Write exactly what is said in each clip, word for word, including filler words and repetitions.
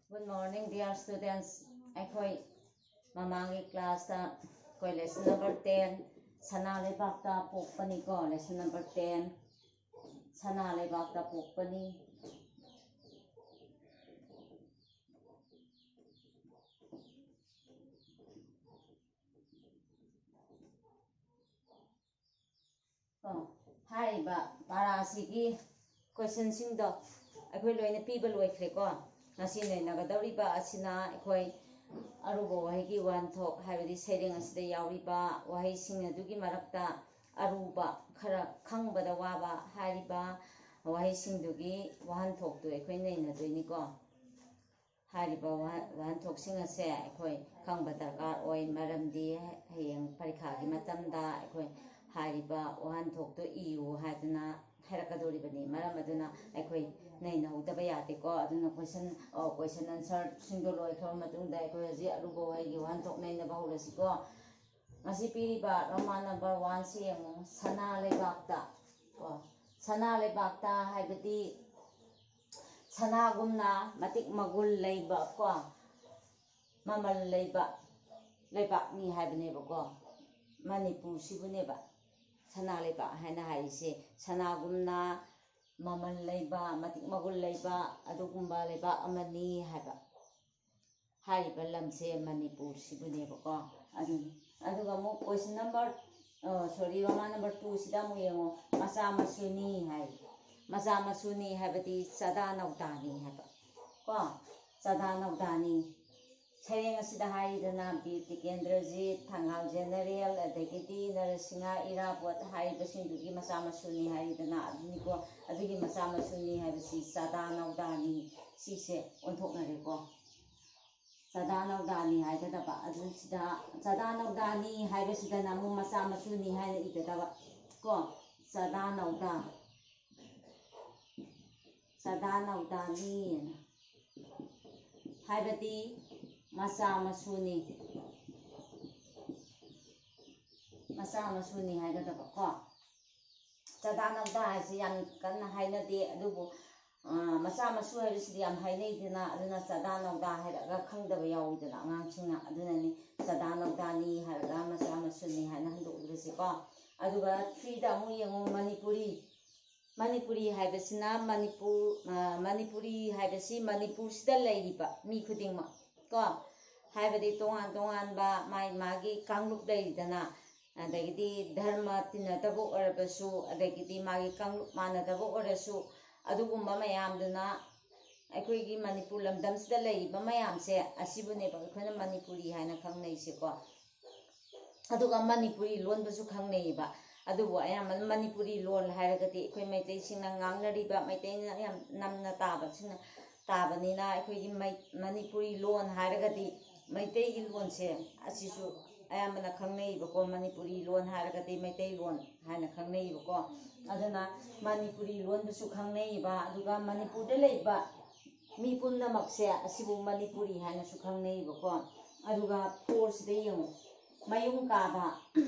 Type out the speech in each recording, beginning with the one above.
Good morning, dear students. ꯑꯩꯈꯣꯏ ꯃꯃꯥꯡꯒꯤ ꯀ꯭ꯂꯥꯁꯇ ꯑꯩꯈꯣꯏ lesson number ten ꯁꯅꯥ ꯂꯩꯕꯥꯛꯇ ꯄꯣꯛꯄꯅꯤꯀꯣ lesson number ten ꯁꯅꯥ ꯂꯩꯕꯥꯛꯇ ꯄꯣꯛꯄꯅꯤ. ꯍꯥꯏꯔꯤꯕ ꯄꯥꯔꯥꯁꯤꯒꯤ ꯀꯣꯏꯁꯟꯁꯤꯡꯗꯣ ꯑꯩꯈꯣꯏ ꯂꯣꯏꯅ ꯄꯤꯕ ꯂꯣꯏꯈ꯭ꯔꯦꯀꯣ. ꯉꯁꯤ ꯅꯩꯅꯒꯗꯧꯔꯤꯕ ꯑꯁꯤꯅ ꯑꯩꯈꯣꯏ ꯑꯔꯨꯕ ꯋꯥꯍꯩꯒꯤ ꯋꯥꯍꯟꯊꯣꯛ ꯍꯥꯏꯕꯗꯤ ꯁꯩꯔꯦꯡ ꯑꯁꯤꯗ ꯌꯥꯎꯔꯤꯕ ꯋꯥꯍꯩꯁꯤꯡ ꯑꯗꯨꯒꯤ ꯃꯔꯛꯇ ꯑꯔꯨꯕ ꯈꯔ ꯈꯪꯕꯗ ꯋꯥꯕ ꯍꯥꯏꯔꯤꯕ ꯋꯥꯍꯩꯁꯤꯡꯗꯨꯒꯤ ꯋꯥꯍꯟꯊꯣꯛꯇꯨ ꯑꯩꯈꯣꯏ ꯅꯩꯅꯗꯣꯏꯅꯤꯀꯣ. ꯍꯥꯏꯔꯤꯕ ꯋꯥꯍꯟꯊꯣꯛꯁꯤꯡ ꯑꯁꯦ ꯑꯩꯈꯣꯏ ꯈꯪꯕ ꯗꯔꯀꯥꯔ ꯑꯣꯏ, ꯃꯔꯝꯗꯤ ꯍꯌꯦꯡ ꯄꯔꯤꯈꯥꯒꯤ ꯃꯇꯝꯗ ꯑꯩꯈꯣꯏ ꯍꯥꯏꯔꯤꯕ ꯋꯥꯍꯟꯊꯣꯛꯇꯨ ꯏꯌꯨ ꯍꯥꯏꯗꯨꯅ ꯍꯥꯏꯔꯛꯀꯗꯧꯔꯤꯕꯅꯤ. ꯃꯔꯝ ꯑꯗꯨꯅ ꯑꯩꯈꯣꯏ ꯅꯩꯅꯍꯧꯗꯕ ꯌꯥꯗꯦꯀꯣ. ꯑꯗꯨꯅ ꯀꯣꯏꯁꯟ ꯀꯣꯏꯁꯟ ꯑꯟꯁꯔꯁꯤꯡꯗꯣ ꯂꯣꯏꯈ꯭ꯔꯕ ꯃꯇꯨꯡꯗ ꯑꯩꯈꯣꯏ ꯍꯧꯖꯤꯛ ꯑꯔꯨꯕ ꯋꯥꯍꯩꯒꯤ ꯋꯥꯍꯟꯊꯣꯛ ꯅꯩꯅꯕ ꯍꯧꯔꯁꯤꯀꯣ. ꯉꯁꯤ ꯄꯤꯔꯤꯕ ꯔꯣꯃꯥꯟ ꯅꯝꯕꯔ ꯋꯥꯟꯁꯤ ꯌꯦꯡꯉꯨ. ꯁꯅꯥ ꯂꯩꯕꯥꯛꯇ ꯀꯣ ꯁꯅꯥ ꯂꯩꯕꯥꯛꯇ ꯍꯥꯏꯕꯗꯤ ꯁꯅꯥꯒꯨꯝꯅ ꯃꯇꯤꯛ ꯃꯒꯨꯟ ꯂꯩꯕ ꯀꯣ ꯃꯃꯜ ꯂꯩꯕ ꯂꯩꯕꯥꯛꯅꯤ ꯍꯥꯏꯕꯅꯦꯕꯀꯣ. ꯃꯅꯤꯄꯨꯔꯁꯤꯕꯨꯅꯦꯕ ꯁꯅꯥ ꯂꯩꯕꯥꯛ ꯍꯥꯏꯅ ꯍꯥꯏꯔꯤꯁꯦ. ꯁꯅꯥꯒꯨꯝꯅ ꯃꯃꯜ ꯂꯩꯕ ꯃꯇꯤꯛ ꯃꯒꯨꯟ ꯂꯩꯕ ꯑꯗꯨꯒꯨꯝꯕ ꯂꯩꯕꯥꯛ ꯑꯃꯅꯤ ꯍꯥꯏꯕ. ꯍꯥꯏꯔꯤꯕ ꯂꯝꯁꯦ ꯃꯅꯤꯄꯨꯔꯁꯤꯕꯨꯅꯦꯕꯀꯣ. ꯑꯗꯨꯅꯤ ꯑꯗꯨꯒ ꯑꯃꯨꯛ ꯀꯣꯏꯁꯟ ꯅꯝꯕꯔ ꯁꯣꯔꯤ ꯔꯣꯃꯥꯟ ꯅꯝꯕꯔ ꯇꯨꯁꯤꯗ ꯑꯃꯨꯛ ꯌꯦꯡꯉꯣ. ꯃꯆꯥ ꯃꯁꯨꯅꯤ ꯍꯥꯏ. ꯃꯆꯥ ꯃꯁꯨꯅꯤ ꯍꯥꯏꯕꯗꯤ ꯆꯥꯗꯥ ꯅꯧꯗꯥꯅꯤ ꯍꯥꯏꯕ ꯀꯣ. ꯆꯥꯗꯥ ꯅꯧꯗꯥꯅꯤ. ꯁꯩꯔꯦꯡ ꯑꯁꯤꯗ ꯍꯥꯏꯔꯤꯗꯅ ꯕꯤꯔ ꯇꯤꯀꯦꯟꯗ꯭ꯔꯖꯤꯠ, ꯊꯪꯒꯥꯜ ꯖꯦꯅꯔꯦꯜ, ꯑꯗꯒꯤꯗꯤ ꯅꯔꯁꯤꯡꯍ ꯏꯔꯥꯕꯣꯠ ꯍꯥꯏꯔꯤꯕꯁꯤꯡꯗꯨꯒꯤ ꯃꯆꯥ ꯃꯁꯨꯅꯤ ꯍꯥꯏꯔꯤꯗꯅ ꯑꯗꯨꯅꯤꯀꯣ. ꯑꯗꯨꯒꯤ ꯃꯆꯥ ꯃꯁꯨꯅꯤ ꯍꯥꯏꯕꯁꯤ ꯆꯥꯗꯥ ꯅꯧꯗꯥꯅꯤ ꯁꯤꯁꯦ ꯑꯣꯟꯊꯣꯛꯅꯔꯦꯀꯣ. ꯆꯥꯗꯥ ꯅꯧꯗꯥꯅꯤ ꯍꯥꯏꯒꯗꯕ ꯑꯗꯨ ꯁꯤꯗ ꯆꯥꯗꯥ ꯅꯧꯗꯥꯅꯤ ꯍꯥꯏꯕꯁꯤꯗꯅ ꯑꯃꯨꯛ ꯃꯆꯥ ꯃꯁꯨꯅꯤ ꯍꯥꯏꯅ ꯏꯒꯗꯕ ꯀꯣ. ꯆꯥꯗꯥ ꯅꯧꯗꯥ ꯆꯥꯗꯥ ꯅꯧꯗꯥꯅꯤ ꯍꯥꯏꯕꯗꯤ ꯃꯆꯥ ꯃꯁꯨꯅꯤ ꯃꯆꯥ ꯃꯁꯨꯅꯤ ꯍꯥꯏꯒꯗꯕ ꯀꯣ. ꯆꯥꯗꯥ ꯅꯧꯗꯥ ꯍꯥꯏꯁꯤ ꯌꯥꯝ ꯀꯟꯅ ꯍꯥꯏꯅꯗꯦ, ꯑꯗꯨꯕꯨ ꯃꯆꯥ ꯃꯁꯨ ꯍꯥꯏꯕꯁꯤꯗꯤ ꯌꯥꯝ ꯍꯥꯏꯅꯩꯗꯅ. ꯑꯗꯨꯅ ꯆꯥꯗꯥ ꯅꯧꯗꯥ ꯍꯥꯏꯔꯒ ꯈꯪꯗꯕ ꯌꯥꯎꯋꯤꯗꯅ ꯑꯉꯥꯡꯁꯤꯡꯅ. ꯑꯗꯨꯅꯅꯤ ꯆꯥꯗꯥ ꯅꯧꯗꯥꯅꯤ ꯍꯥꯏꯔꯒ ꯃꯆꯥ ꯃꯁꯨꯅꯤ ꯍꯥꯏꯅ ꯍꯟꯗꯣꯛꯂꯤꯕꯁꯤꯀꯣ. ꯑꯗꯨꯒ ꯊ꯭ꯔꯤꯗ ꯑꯃꯨꯛ ꯌꯦꯡꯉꯨ. ꯃꯅꯤꯄꯨꯔꯤ. ꯃꯅꯤꯄꯨꯔꯤ ꯍꯥꯏꯕꯁꯤꯅ ꯃꯅꯤꯄꯨꯔ ꯃꯅꯤꯄꯨꯔꯤ ꯍꯥꯏꯕꯁꯤ ꯃꯅꯤꯄꯨꯔꯁꯤꯗ ꯂꯩꯔꯤꯕ ꯃꯤ ꯈꯨꯗꯤꯡꯃꯛ ꯀꯣ. ꯍꯥꯏꯕꯗꯤ ꯇꯣꯉꯥꯟ ꯇꯣꯉꯥꯟꯕ ꯃꯥꯒꯤ ꯃꯥꯒꯤ ꯀꯥꯡꯂꯨꯞ ꯂꯩꯔꯤꯗꯅ, ꯑꯗꯒꯤꯗꯤ ꯙꯔꯃ ꯇꯤꯟꯅꯗꯕ ꯑꯣꯏꯔꯕꯁꯨ, ꯑꯗꯒꯤꯗꯤ ꯃꯥꯒꯤ ꯀꯥꯡꯂꯨꯞ ꯃꯥꯟꯅꯗꯕ ꯑꯣꯏꯔꯁꯨ, ꯑꯗꯨꯒꯨꯝꯕ ꯃꯌꯥꯝꯗꯨꯅ ꯑꯩꯈꯣꯏꯒꯤ ꯃꯅꯤꯄꯨꯔ ꯂꯝꯗꯝꯁꯤꯗ ꯂꯩꯔꯤꯕ ꯃꯌꯥꯝꯁꯦ ꯑꯁꯤꯕꯨꯅꯦꯕ ꯑꯩꯈꯣꯏꯅ ꯃꯅꯤꯄꯨꯔꯤ ꯍꯥꯏꯅ ꯈꯪꯅꯩꯁꯦꯀꯣ. ꯑꯗꯨꯒ ꯃꯅꯤꯄꯨꯔꯤ ꯂꯣꯟꯕꯁꯨ ꯈꯪꯅꯩꯌꯦꯕ. ꯑꯗꯨꯕꯨ ꯑꯌꯥꯝꯕꯅ ꯃꯅꯤꯄꯨꯔꯤ ꯂꯣꯟ ꯍꯥꯏꯔꯒꯗꯤ ꯑꯩꯈꯣꯏ ꯃꯩꯇꯩꯁꯤꯡꯅ ꯉꯥꯡꯅꯔꯤꯕ ꯃꯩꯇꯩꯅ ꯌꯥꯝ ꯅꯝꯅ ꯇꯥꯕꯁꯤꯡꯅ ꯇꯥꯕꯅꯤꯅ ꯑꯩꯈꯣꯏꯒꯤ ꯃꯅꯤꯄꯨꯔꯤ ꯂꯣꯟ ꯍꯥꯏꯔꯒꯗꯤ ꯃꯩꯇꯩꯒꯤ ꯂꯣꯟꯁꯦ ꯑꯁꯤꯁꯨ ꯑꯌꯥꯝꯕꯅ ꯈꯪꯅꯩꯌꯦꯕꯀꯣ. ꯃꯅꯤꯄꯨꯔꯤ ꯂꯣꯟ ꯍꯥꯏꯔꯒꯗꯤ ꯃꯩꯇꯩꯂꯣꯟ ꯍꯥꯏꯅ ꯈꯪꯅꯩꯌꯦꯕꯀꯣ. ꯑꯗꯨꯅ ꯃꯅꯤꯄꯨꯔꯤ ꯂꯣꯟꯕꯁꯨ ꯈꯪꯅꯩꯌꯦꯕ. ꯑꯗꯨꯒ ꯃꯅꯤꯄꯨꯔꯗ ꯂꯩꯕ ꯃꯤ ꯄꯨꯝꯅꯃꯛꯁꯦ ꯑꯁꯤꯕꯨ ꯃꯅꯤꯄꯨꯔꯤ ꯍꯥꯏꯅꯁꯨ ꯈꯪꯅꯩꯌꯦꯕꯀꯣ. ꯑꯗꯨꯒ ꯐꯣꯔꯁꯤꯗ ꯌꯦꯡꯉꯨ. ꯃꯌꯨꯡ ꯀꯥꯕ.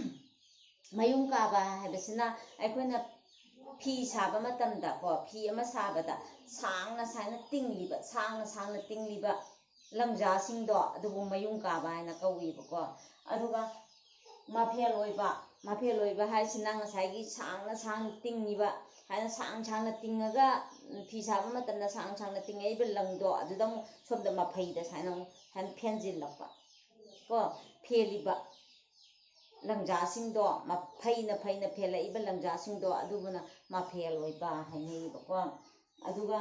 ꯃꯌꯨꯡ ꯀꯥꯕ ꯍꯥꯏꯕꯁꯤꯅ ꯑꯩꯈꯣꯏꯅ ꯐꯤ ꯁꯥꯕ ꯃꯇꯝꯗ ꯀꯣ, ꯐꯤ ꯑꯃ ꯁꯥꯕꯗ ꯁꯥꯡꯅ ꯁꯥꯡꯅ ꯇꯤꯡꯂꯤꯕ ꯁꯥꯡꯅ ꯁꯥꯡꯅ ꯇꯤꯡꯂꯤꯕ ꯂꯪꯖꯥꯁꯤꯡꯗꯣ ꯑꯗꯨꯕꯨ ꯃꯌꯨꯡ ꯀꯥꯕ ꯍꯥꯏꯅ ꯀꯧꯋꯦꯕꯀꯣ. ꯑꯗꯨꯒ ꯃꯐꯦꯜ ꯑꯣꯏꯕ. ꯃꯐꯦꯜ ꯑꯣꯏꯕ ꯍꯥꯏꯁꯤꯅ ꯉꯁꯥꯏꯒꯤ ꯁꯥꯡꯅ ꯁꯥꯡꯅ ꯇꯤꯡꯉꯤꯕ ꯍꯥꯏꯅ ꯁꯥꯡ ꯁꯥꯡꯅ ꯇꯤꯡꯉꯒ ꯐꯤ ꯁꯥꯕ ꯃꯇꯝꯗ ꯁꯥꯡ ꯁꯥꯡꯅ ꯇꯤꯡꯉꯛꯏꯕ ꯂꯪꯗꯣ ꯑꯗꯨꯗ ꯑꯃꯨꯛ ꯁꯣꯝꯗ ꯃꯐꯩꯗ ꯁꯨꯃꯥꯏꯅ ꯑꯃꯨꯛ ꯁꯨꯃꯥꯏꯅ ꯐꯦꯟꯖꯤꯜꯂꯛꯄ ꯀꯣ. ꯐꯦꯜꯂꯤꯕ ꯂꯪꯖꯥꯁꯤꯡꯗꯣ ꯐꯩꯅ ꯐꯩꯅ ꯐꯦꯜꯂꯛꯏꯕ ꯂꯪꯖꯥꯁꯤꯡꯗꯣ ꯑꯗꯨꯕꯨꯅ ꯃꯐꯦꯜ ꯑꯣꯏꯕ ꯍꯥꯏꯅꯩꯌꯦꯕꯀꯣ. ꯑꯗꯨꯒ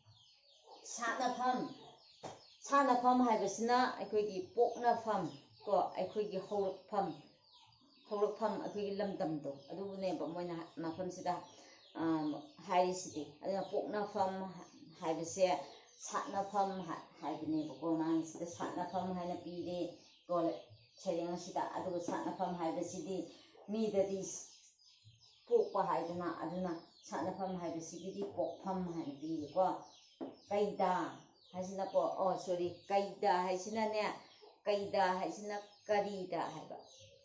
ꯁꯥꯠꯅꯐꯝ. ꯁꯥꯠꯅꯐꯝ ꯍꯥꯏꯕꯁꯤꯅ ꯑꯩꯈꯣꯏꯒꯤ ꯄꯣꯛꯅꯐꯝ ꯀꯣ, ꯑꯩꯈꯣꯏꯒꯤ ꯍꯧꯔꯛꯐꯝ ꯍꯧꯔꯛꯐꯝ ꯑꯩꯈꯣꯏꯒꯤ ꯂꯝꯗꯝꯗꯣ ꯑꯗꯨꯕꯨꯅꯦꯕ ꯃꯣꯏꯅ ꯃꯐꯝꯁꯤꯗ ꯍꯥꯏꯔꯤꯁꯤꯗꯤ. ꯑꯗꯨꯅ ꯄꯣꯛꯅꯐꯝ ꯍꯥꯏꯕꯁꯦ ꯁꯥꯠꯅꯐꯝ ꯍꯥꯏꯕꯅꯦꯕꯀꯣ. ꯃꯥꯒꯤꯁꯤꯗ ꯁꯥꯠꯅꯐꯝ ꯍꯥꯏꯅ ꯄꯤꯔꯦ ꯀꯣ ꯁꯩꯔꯦꯡ ꯑꯁꯤꯗ. ꯑꯗꯨꯒ ꯁꯥꯠꯅꯐꯝ ꯍꯥꯏꯕꯁꯤꯗꯤ ꯃꯤꯗꯗꯤ ꯄꯣꯛꯄ ꯍꯥꯏꯗꯅ, ꯑꯗꯨꯅ ꯁꯥꯠꯅꯐꯝ ꯍꯥꯏꯕꯁꯤꯒꯤꯗꯤ ꯄꯣꯛꯐꯝ ꯍꯥꯏꯅ ꯄꯤꯔꯦꯀꯣ. ꯀꯩꯗꯥ ꯍꯥꯏꯁꯤꯅꯀꯣ, ꯑꯣ ꯁꯣꯔꯤ ꯀꯩꯗ ꯍꯥꯏꯁꯤꯅꯅꯦ, ꯀꯩꯗ ꯍꯥꯏꯁꯤꯅ ꯀꯔꯤꯗ ꯍꯥꯏꯕ.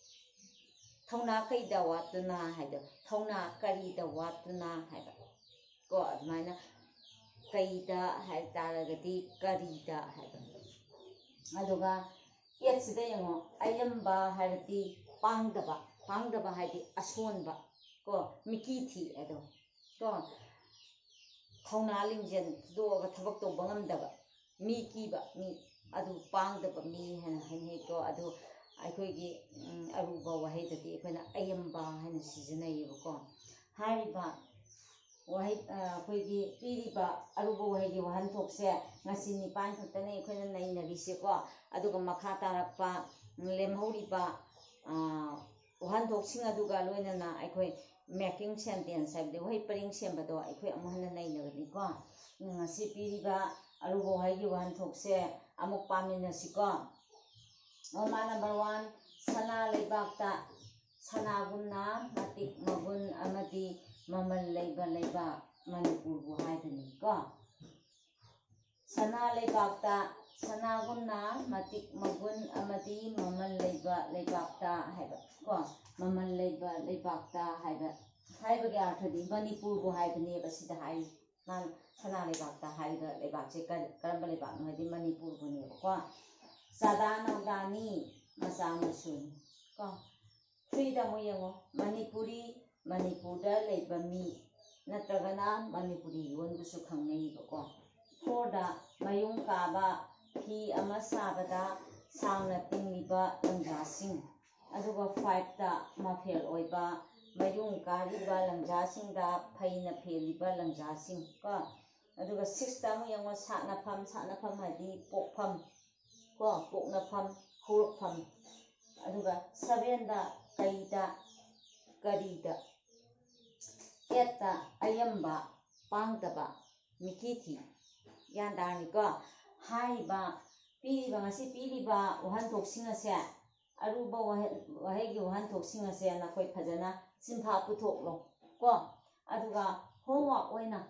ꯊꯧꯅꯥ ꯀꯩꯗ ꯋꯥꯠꯇꯨꯅ ꯍꯥꯏꯗꯣ ꯊꯧꯅꯥ ꯀꯔꯤꯗ ꯋꯥꯠꯇꯨꯅ ꯍꯥꯏꯕ ꯀꯣ. ꯑꯗꯨꯃꯥꯏꯅ ꯀꯩꯗ ꯍꯥꯏꯇꯥꯔꯒꯗꯤ ꯀꯔꯤꯗ ꯍꯥꯏꯕ ꯑꯗꯨꯒ ꯑꯦꯠꯁꯤꯗ ꯌꯦꯡꯉꯣ ꯑꯌꯝꯕ ꯍꯥꯏꯔꯗꯤ ꯄꯥꯡꯗꯕ ꯄꯥꯡꯗꯕ ꯍꯥꯏꯗꯤ ꯑꯁꯣꯟꯕ ꯀꯣ ꯃꯤꯀꯤ ꯊꯤ ꯑꯗꯣ ꯀꯣ ꯊꯧꯅꯥ ꯂꯤꯡꯖꯦꯜ ꯐꯨꯗꯣꯛꯑꯒ ꯊꯕꯛ ꯇꯧꯕ ꯉꯝꯗꯕ ꯃꯤ ꯀꯤꯕ ꯃꯤ ꯑꯗꯨ ꯄꯥꯡꯗꯕ ꯃꯤ ꯍꯥꯏꯅ ꯍꯥꯏꯅꯩꯀꯣ ꯑꯗꯨ ꯑꯩꯈꯣꯏꯒꯤ ꯑꯔꯨꯕ ꯋꯥꯍꯩꯗꯗꯤ ꯑꯩꯈꯣꯏꯅ ꯑꯌꯝꯕ ꯍꯥꯏꯅ ꯁꯤꯖꯤꯟꯅꯩꯌꯦꯕꯀꯣ ꯍꯥꯏꯔꯤꯕ ꯋꯥꯍꯩ ꯑꯩꯈꯣꯏꯒꯤ ꯄꯤꯔꯤꯕ ꯑꯔꯨꯕ ꯋꯥꯍꯩꯒꯤ ꯋꯥꯍꯟꯊꯣꯛꯁꯦ ꯉꯁꯤ ꯅꯤꯄꯥꯟ ꯈꯛꯇꯅꯤ ꯑꯩꯈꯣꯏꯅ ꯅꯩꯅꯔꯤꯁꯦꯀꯣ ꯑꯗꯨꯒ ꯃꯈꯥ ꯇꯥꯔꯛꯄ ꯂꯦꯝꯍꯧꯔꯤꯕ ꯋꯥꯍꯟꯊꯣꯛꯁꯤꯡ ꯑꯗꯨꯒ ꯂꯣꯏꯅꯅ ꯑꯩꯈꯣꯏ ꯃꯦꯀꯤꯡ ꯁꯦꯟꯇꯦꯟꯁ ꯍꯥꯏꯕꯗꯤ ꯋꯥꯍꯩ ꯄꯔꯦꯡ ꯁꯦꯝꯕꯗꯣ ꯑꯩꯈꯣꯏ ꯑꯃꯨꯛ ꯍꯟꯅ ꯅꯩꯅꯒꯅꯤꯀꯣ ꯉꯁꯤ ꯄꯤꯔꯤꯕ ꯑꯔꯨꯕ ꯋꯥꯍꯩꯒꯤ ꯋꯥꯍꯟꯊꯣꯛꯁꯦ ꯑꯃꯨꯛ ꯄꯥꯃꯤꯟꯅꯁꯤꯀꯣ ꯔꯣꯃꯥꯟ ꯅꯝꯕꯔ ꯋꯥꯟ ꯁꯅꯥ ꯂꯩꯕꯥꯛꯇ ꯁꯅꯥꯒꯨꯝꯅ ꯃꯇꯤꯛ ꯃꯒꯨꯟ ꯑꯃꯗꯤ ꯃꯃꯜ ꯂꯩꯕ ꯂꯩꯕꯥꯛ ꯃꯅꯤꯄꯨꯔꯕꯨ ꯍꯥꯏꯕꯅꯤꯀꯣ ꯁꯅꯥ ꯂꯩꯕꯥꯛꯇ ꯁꯅꯥꯒꯨꯝꯅ ꯃꯇꯤꯛ ꯃꯒꯨꯟ ꯑꯃꯗꯤ ꯃꯃꯜ ꯂꯩꯕ ꯂꯩꯕꯥꯛꯇ ꯍꯥꯏꯕ ꯀꯣ ꯃꯃꯜ ꯂꯩꯕ ꯂꯩꯕꯥꯛꯇ ꯍꯥꯏꯕ ꯍꯥꯏꯕꯒꯤ ꯑꯥꯔꯊꯗꯤ ꯃꯅꯤꯄꯨꯔꯕꯨ ꯍꯥꯏꯕꯅꯦꯕ ꯁꯤꯗ ꯍꯥꯏ ꯃꯥꯅ ꯁꯅꯥ ꯂꯩꯕꯥꯛꯇ ꯍꯥꯏꯔꯤꯕ ꯂꯩꯕꯥꯛꯁꯦ ꯀꯔꯝꯕ ꯂꯩꯕꯥꯛꯅꯣ ꯍꯥꯏꯗꯤ ꯃꯅꯤꯄꯨꯔꯕꯨꯅꯦꯕꯀꯣ ꯆꯥꯗꯥ ꯅꯧꯗꯥꯅꯤ ꯃꯆꯥ ꯃꯁꯨꯅꯤ ꯀꯣ ꯊ꯭ꯔꯤꯗ ꯑꯃꯨꯛ ꯌꯦꯡꯉꯣ ꯃꯅꯤꯄꯨꯔꯤ ꯃꯅꯤꯄꯨꯔꯗ ꯂꯩꯕ ꯃꯤ ꯅꯠꯇ꯭ꯔꯒꯅ ꯃꯅꯤꯄꯨꯔꯤ ꯂꯣꯟꯕꯨꯁꯨ ꯈꯪꯅꯩꯕꯀꯣ ꯐꯣꯔꯗ ꯃꯌꯨꯡ ꯀꯥꯕ ꯐꯤ ꯑꯃ ꯁꯥꯕꯗ ꯁꯥꯡꯅ ꯇꯤꯡꯂꯤꯕ ꯂꯪꯖꯥꯁꯤꯡ ꯑꯗꯨꯒ ꯐꯥꯏꯚꯇ ꯃꯐꯦꯜ ꯑꯣꯏꯕ ꯃꯌꯨꯡ ꯀꯥꯔꯤꯕ ꯂꯪꯖꯥꯁꯤꯡꯗ ꯐꯩꯅ ꯐꯦꯜꯂꯤꯕ ꯂꯪꯖꯥꯁꯤꯡ ꯀꯣ ꯑꯗꯨꯒ ꯁꯤꯛꯁꯇ ꯑꯃꯨꯛ ꯌꯦꯡꯉꯣ ꯁꯥꯠꯅꯐꯝ ꯁꯥꯠꯅꯐꯝ ꯍꯥꯏꯗꯤ ꯄꯣꯛꯐꯝ ꯀꯣ ꯄꯣꯛꯅꯐꯝ ꯍꯧꯔꯛꯐꯝ ꯑꯗꯨꯒ ꯁꯚꯦꯟꯗ ꯀꯩꯗ ꯀꯔꯤꯗ ꯑꯦꯠꯇ ꯑꯌꯝꯕ ꯄꯥꯡꯗꯕ ꯃꯤꯀꯤꯊꯤ ꯒ꯭ꯌꯥꯟ ꯇꯥꯔꯅꯤꯀꯣ ꯍꯥꯏꯔꯤꯕ ꯄꯤꯔꯤꯕ ꯉꯁꯤ ꯄꯤꯔꯤꯕ ꯋꯥꯍꯟꯊꯣꯛꯁꯤꯡ ꯑꯁꯦ ꯑꯔꯨꯕ ꯋꯥꯍꯩꯒꯤ ꯋꯥꯍꯟꯊꯣꯛꯁꯤꯡ ꯑꯁꯦ ꯅꯈꯣꯏ ꯐꯖꯅ ꯆꯤꯟꯐꯥ ꯄꯨꯊꯣꯛꯂꯣ ꯀꯣ ꯑꯗꯨꯒ ꯍꯣꯝꯋꯥꯔꯛ ꯑꯣꯏꯅ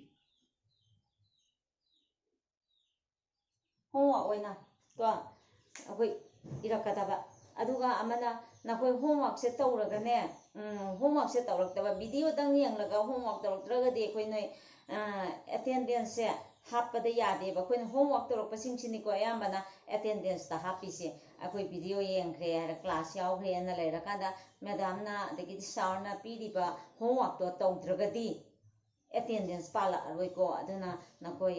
ꯍꯣꯝꯋꯥꯔꯛ ꯑꯣꯏꯅ ꯀꯣ ꯑꯩꯈꯣꯏ ꯏꯔꯛꯀꯗꯕ ꯑꯗꯨꯒ ꯑꯃꯅ ꯅꯈꯣꯏ ꯍꯣꯝꯋꯥꯔꯛꯁꯦ ꯇꯧꯔꯒꯅꯦ ꯍꯣꯝꯋꯥꯔꯛꯁꯦ ꯇꯧꯔꯛꯇꯕ ꯚꯤꯗꯤꯑꯣꯗꯪ ꯌꯦꯡꯂꯒ ꯍꯣꯝꯋꯥꯔꯛ ꯇꯧꯔꯛꯇ꯭ꯔꯒꯗꯤ ꯑꯩꯈꯣꯏ ꯅꯣꯏ ꯑꯦꯇꯦꯟꯗꯦꯟꯁꯁꯦ ꯍꯥꯞꯄꯗ ꯌꯥꯗꯦꯕ ꯑꯩꯈꯣꯏꯅ ꯍꯣꯝꯋꯥꯔꯛ ꯇꯧꯔꯛꯄꯁꯤꯡꯁꯤꯅꯤꯀꯣ ꯑꯌꯥꯝꯕꯅ ꯑꯦꯇꯦꯟꯗꯦꯟꯁꯇ ꯍꯥꯞꯄꯤꯁꯦ ꯑꯩꯈꯣꯏ ꯚꯤꯗꯤꯑꯣ ꯌꯦꯡꯈ꯭ꯔꯦ ꯍꯥꯏꯔ ꯀ꯭ꯂꯥꯁ ꯌꯥꯎꯈ꯭ꯔꯦꯅ ꯂꯩꯔꯀꯥꯟꯗ ꯃꯦꯗꯥꯝꯅ ꯑꯗꯒꯤꯗꯤ ꯁꯥꯔꯅ ꯄꯤꯔꯤꯕ ꯍꯣꯝꯋꯥꯔꯛꯇꯣ ꯇꯧꯗ꯭ꯔꯒꯗꯤ ꯑꯦꯇꯦꯟꯗꯦꯟꯁ ꯄꯥꯜꯂꯛꯑꯔꯣꯏꯀꯣ ꯑꯗꯨꯅ ꯅꯈꯣꯏ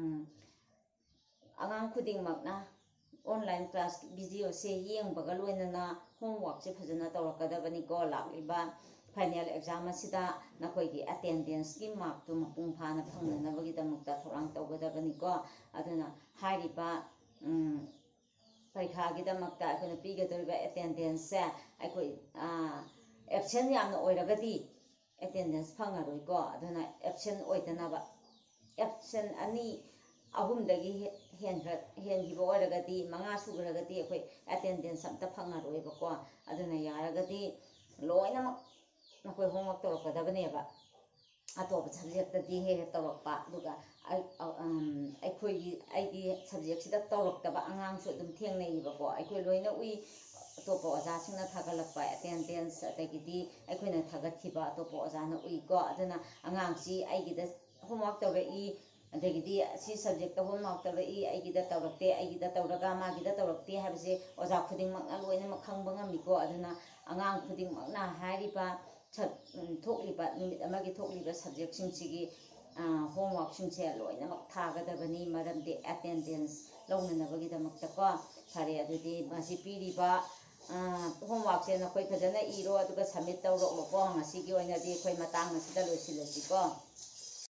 ꯑꯉꯥꯡ ꯈꯨꯗꯤꯡꯃꯛꯅ ꯑꯣꯟꯂꯥꯏꯟ ꯀ꯭ꯂꯥꯁ ꯚꯤꯗꯤꯑꯣꯁꯦ ꯌꯦꯡꯕꯒ ꯂꯣꯏꯅꯅ ꯍꯣꯝꯋꯥꯔꯛꯁꯦ ꯐꯖꯅ ꯇꯧꯔꯛꯀꯗꯕꯅꯤꯀꯣ ꯂꯥꯛꯂꯤꯕ ꯐꯥꯏꯅꯦꯜ ꯑꯦꯛꯖꯥꯝ ꯑꯁꯤꯗ ꯅꯈꯣꯏꯒꯤ ꯑꯦꯇꯦꯟꯗꯦꯟꯁꯀꯤ ꯃꯥꯔꯛꯇꯨ ꯃꯄꯨꯡ ꯐꯥꯅ ꯐꯪꯅꯅꯕꯒꯤꯗꯃꯛꯇ ꯊꯧꯔꯥꯡ ꯇꯧꯒꯗꯕꯅꯤꯀꯣ ꯑꯗꯨꯅ ꯍꯥꯏꯔꯤꯕ ꯄꯔꯤꯈꯥꯒꯤꯗꯃꯛꯇ ꯑꯩꯈꯣꯏꯅ ꯄꯤꯒꯗꯧꯔꯤꯕ ꯑꯦꯇꯦꯟꯗꯦꯟꯁꯁꯦ ꯑꯩꯈꯣই ꯑꯦꯕꯁꯦꯟ ꯌꯥꯝꯅ ꯑꯣꯏꯔꯒꯗꯤ ꯑꯦꯇꯦꯟꯗꯦꯟꯁ ꯐꯪꯉꯔꯣꯏꯀꯣ ꯑꯗꯨꯅ ꯑꯦꯕꯁꯦꯟ ꯑꯣꯏꯗꯅꯕ ꯑꯦꯕꯁꯦꯟ ꯑꯅꯤ ꯑꯍꯨꯝꯗꯒꯤ ꯍꯦꯟꯈꯤꯕ ꯑꯣꯏꯔꯒꯗꯤ ꯃꯉꯥ ꯁꯨꯈ꯭ꯔꯒꯗꯤ ꯑꯩꯈꯣꯏ ꯑꯦꯇꯦꯟꯗꯦꯟꯁ ꯑꯝꯇ ꯐꯪꯉꯔꯣꯏꯕꯀꯣ ꯑꯗꯨꯅ ꯌꯥꯔꯒꯗꯤ ꯂꯣꯏꯅꯃꯛ ꯅꯈꯣꯏ ꯍꯣꯝꯋꯥꯔꯛ ꯇꯧꯔꯛꯀꯗꯕꯅꯦꯕ ꯑꯇꯣꯞꯄ ꯁꯕꯖꯦꯛꯇꯗꯤ ꯍꯦꯛ ꯍꯦꯛ ꯇꯧꯔꯛꯄ ꯑꯗꯨꯒ ꯑꯩꯈꯣꯏꯒꯤ ꯑꯩꯒꯤ ꯁꯕꯖꯦꯛꯁꯤꯗ ꯇꯧꯔꯛꯇꯕ ꯑꯉꯥꯡꯁꯨ ꯑꯗꯨꯝ ꯊꯦꯡꯅꯩꯌꯦꯕꯀꯣ ꯑꯩꯈꯣꯏ ꯂꯣꯏꯅ ꯎꯏ ꯑꯇꯣꯞꯄ ꯑꯣꯖꯥꯁꯤꯡꯅ ꯊꯥꯒꯠꯂꯛꯄ ꯑꯦꯇꯦꯟꯗꯦꯟꯁ ꯑꯗꯒꯤꯗꯤ ꯑꯩꯈꯣꯏꯅ ꯊꯥꯒꯠꯈꯤꯕ ꯑꯇꯣꯞꯄ ꯑꯣꯖꯥꯅ ꯎꯏꯀꯣ ꯑꯗꯨꯅ ꯑꯉꯥꯡꯁꯤ ꯑꯩꯒꯤꯗ ꯍꯣꯝꯋꯥꯔꯛ ꯇꯧꯔꯛꯏ ꯑꯗꯒꯤꯗꯤ ꯁꯤ ꯁꯕꯖꯦꯛꯇ ꯍꯣꯝꯋꯥꯔꯛ ꯇꯧꯔꯛꯏ ꯑꯩꯒꯤꯗ ꯇꯧꯔꯛꯇꯦ ꯑꯩꯒꯤꯗ ꯇꯧꯔꯒ ꯃꯥꯒꯤꯗ ꯇꯧꯔꯛꯇꯦ ꯍꯥꯏꯕꯁꯦ ꯑꯣꯖꯥ ꯈꯨꯗꯤꯡꯃꯛꯅ ꯂꯣꯏꯅꯃꯛ ꯈꯪꯕ ꯉꯝꯃꯤꯀꯣ ꯑꯗꯨꯅ ꯑꯉꯥꯡ ꯈꯨꯗꯤꯡꯃꯛꯅ ꯍꯥꯏꯔꯤꯕ ꯊꯣꯛꯂꯤꯕ ꯅꯨꯃꯤꯠ ꯑꯃꯒꯤ ꯊꯣꯛꯂꯤꯕ ꯁꯕꯖꯦꯛꯁꯤꯡꯁꯤꯒꯤ ꯍꯣꯝꯋꯥꯔꯛꯁꯤꯡꯁꯦ ꯂꯣꯏꯅꯃꯛ ꯊꯥꯒꯗꯕꯅꯤ ꯃꯔꯝꯗꯤ ꯑꯦꯇꯦꯟꯗꯦꯟꯁ ꯂꯧꯅꯅꯕꯒꯤꯗꯃꯛꯇꯀꯣ ꯐꯔꯦ ꯑꯗꯨꯗꯤ ꯃꯁꯤ ꯄꯤꯔꯤꯕ ꯍꯣꯝꯋꯥꯔꯛꯁꯦ ꯅꯈꯣꯏ ꯐꯖꯅ ꯏꯔꯣ ꯑꯗꯨꯒ ꯁꯕꯃꯤꯠ ꯇꯧꯔꯛꯂꯣꯀꯣ ꯉꯁꯤꯒꯤ ꯑꯣꯏꯅꯗꯤ ꯑꯩꯈꯣꯏ ꯃꯇꯥꯡ ꯑꯁꯤꯗ ꯂꯣꯏꯁꯤꯜꯂꯁꯤꯀꯣ